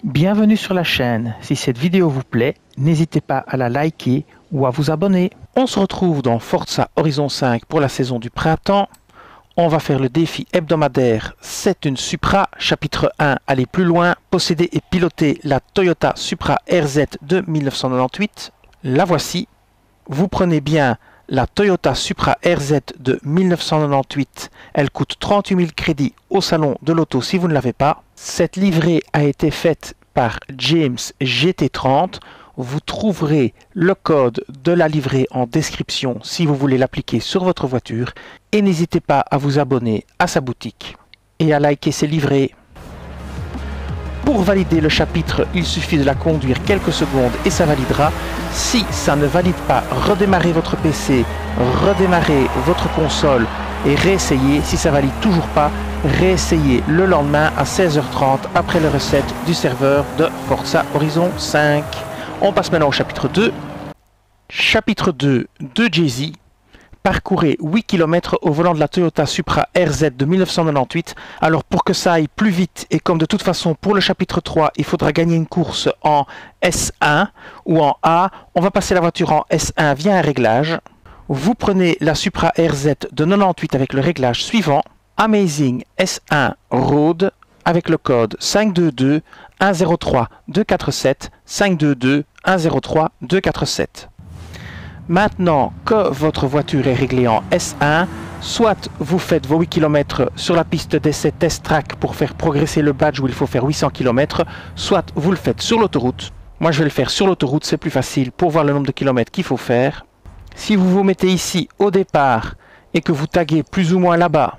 Bienvenue sur la chaîne. Si cette vidéo vous plaît, n'hésitez pas à la liker ou à vous abonner. On se retrouve dans Forza Horizon 5 pour la saison du printemps. On va faire le défi hebdomadaire C'est une Supra, chapitre 1, aller plus loin, posséder et piloter la Toyota Supra RZ de 1998. La voici. Vous prenez bien la Toyota Supra RZ de 1998. Elle coûte 38 000 crédits au salon de l'auto si vous ne l'avez pas. Cette livrée a été faite par James GT30. Vous trouverez le code de la livrée en description si vous voulez l'appliquer sur votre voiture. Et n'hésitez pas à vous abonner à sa boutique et à liker ses livrées. Pour valider le chapitre, il suffit de la conduire quelques secondes et ça validera. Si ça ne valide pas, redémarrez votre PC, redémarrez votre console et réessayez. Si ça valide toujours pas, réessayez le lendemain à 16h30 après le reset du serveur de Forza Horizon 5. On passe maintenant au chapitre 2. Chapitre 2 de Jay-Z. Parcourez 8 km au volant de la Toyota Supra RZ de 1998. Alors pour que ça aille plus vite et comme de toute façon pour le chapitre 3, il faudra gagner une course en S1 ou en A, on va passer la voiture en S1 via un réglage. Vous prenez la Supra RZ de 98 avec le réglage suivant. Amazing S1 Road avec le code 522 103 247 522 103 247. Maintenant que votre voiture est réglée en S1, soit vous faites vos 8 km sur la piste d'essai Test Track pour faire progresser le badge où il faut faire 800 km, soit vous le faites sur l'autoroute. Moi je vais le faire sur l'autoroute, c'est plus facile pour voir le nombre de kilomètres qu'il faut faire. Si vous vous mettez ici au départ et que vous taguez plus ou moins là-bas,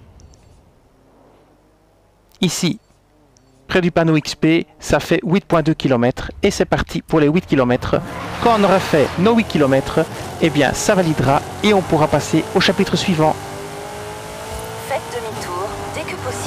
ici, près du panneau XP, ça fait 8,2 km et c'est parti pour les 8 km. Quand on aura fait nos 8 km, eh bien ça validera et on pourra passer au chapitre suivant. Faites demi-tour dès que possible.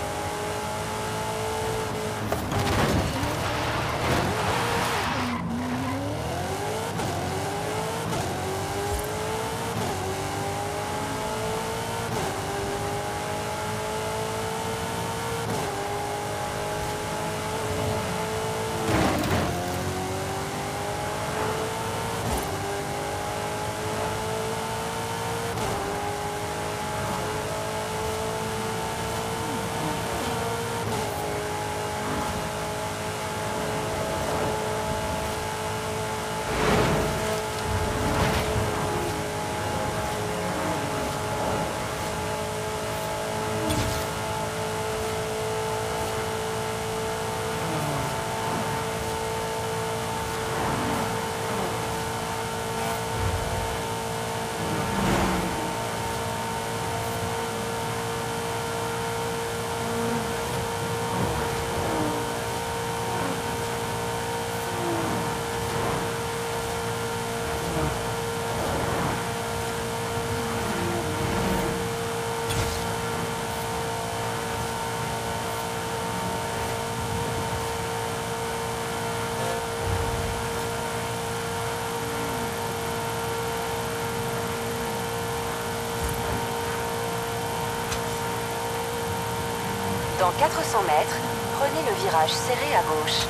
Dans 400 mètres, prenez le virage serré à gauche.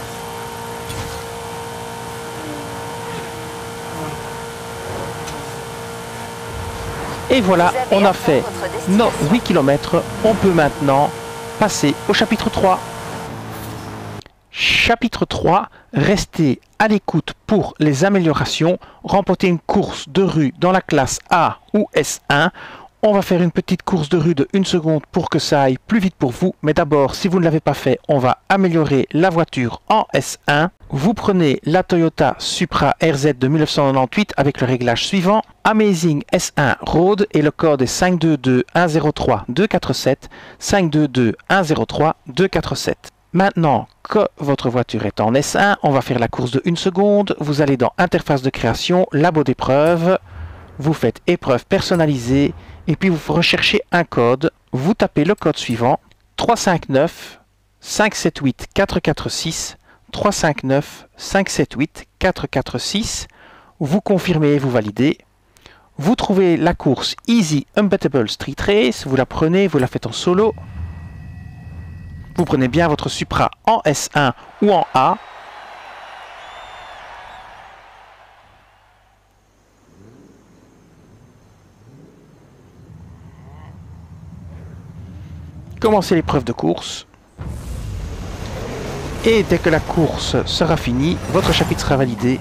Et voilà, on a fait nos 8 km. On peut maintenant passer au chapitre 3. Chapitre 3, restez à l'écoute pour les améliorations. Remporter une course de rue dans la classe A ou S1. On va faire une petite course de rue de 1 seconde pour que ça aille plus vite pour vous. Mais d'abord, si vous ne l'avez pas fait, on va améliorer la voiture en S1. Vous prenez la Toyota Supra RZ de 1998 avec le réglage suivant. Amazing S1 Road et le code est 522 103 247 522 103 247. Maintenant que votre voiture est en S1, on va faire la course de 1 seconde. Vous allez dans Interface de création, Labo d'épreuve. Vous faites épreuve personnalisée et puis vous recherchez un code. Vous tapez le code suivant 359 578 446 359 578 446. Vous confirmez et vous validez. Vous trouvez la course Easy Unbeatable Street Race. Vous la prenez, vous la faites en solo. Vous prenez bien votre Supra en S1 ou en A. Commencez l'épreuve de course. Et dès que la course sera finie, votre chapitre sera validé.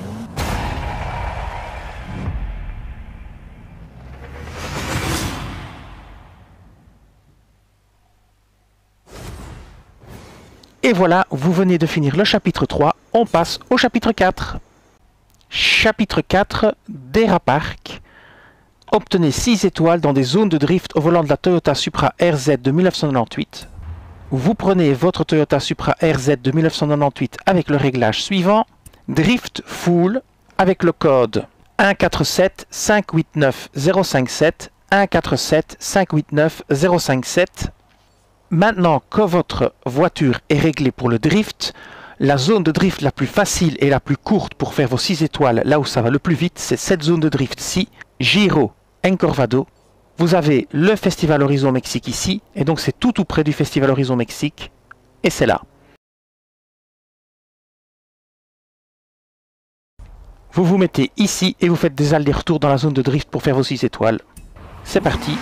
Et voilà, vous venez de finir le chapitre 3, on passe au chapitre 4. Chapitre 4, Derapark. Obtenez 6 étoiles dans des zones de drift au volant de la Toyota Supra RZ de 1998. Vous prenez votre Toyota Supra RZ de 1998 avec le réglage suivant. Drift Full avec le code 147 589 057 147 589 057. Maintenant que votre voiture est réglée pour le drift, la zone de drift la plus facile et la plus courte pour faire vos 6 étoiles, là où ça va le plus vite, c'est cette zone de drift-ci, Giro Encorvado. Vous avez le Festival Horizon Mexique ici, et donc c'est tout près du Festival Horizon Mexique, et c'est là. Vous vous mettez ici et vous faites des allers-retours dans la zone de drift pour faire vos 6 étoiles. C'est parti.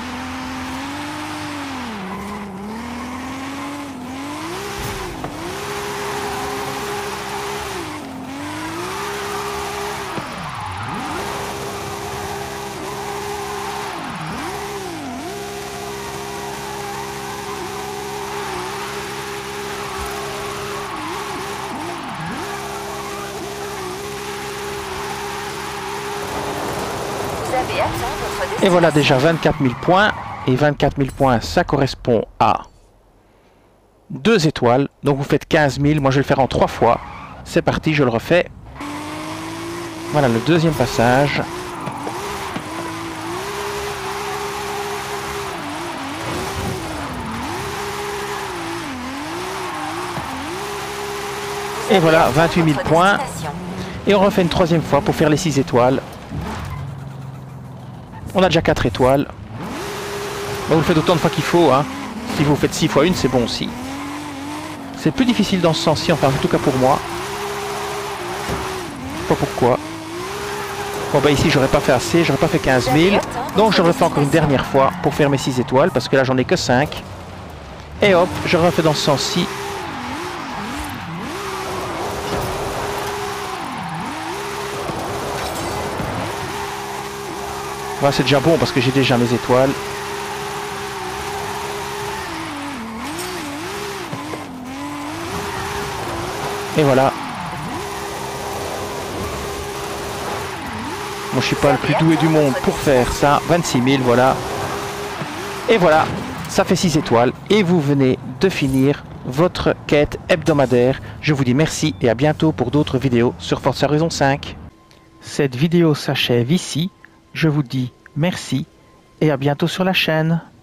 Et voilà déjà 24 000 points. Et 24 000 points, ça correspond à 2 étoiles. Donc vous faites 15 000. Moi je vais le faire en 3 fois. C'est parti, je le refais. Voilà le deuxième passage. Et voilà 28 000 points. Et on refait une troisième fois pour faire les 6 étoiles. On a déjà 4 étoiles. Bon, vous le faites autant de fois qu'il faut. Hein. Si vous faites 6 fois 1, c'est bon aussi. C'est plus difficile dans ce sens-ci, enfin en tout cas pour moi. Je sais pas pourquoi. Bon bah ici j'aurais pas fait assez, j'aurais pas fait 15 000. Donc je refais encore une dernière fois pour faire mes 6 étoiles. Parce que là j'en ai que 5. Et hop, je refais dans ce sens-ci. Voilà, c'est déjà bon parce que j'ai déjà mes étoiles. Et voilà. Moi je suis pas le plus doué du monde pour faire ça. 26 000, voilà. Et voilà, ça fait 6 étoiles. Et vous venez de finir votre quête hebdomadaire. Je vous dis merci et à bientôt pour d'autres vidéos sur Forza Horizon 5. Cette vidéo s'achève ici. Je vous dis merci et à bientôt sur la chaîne.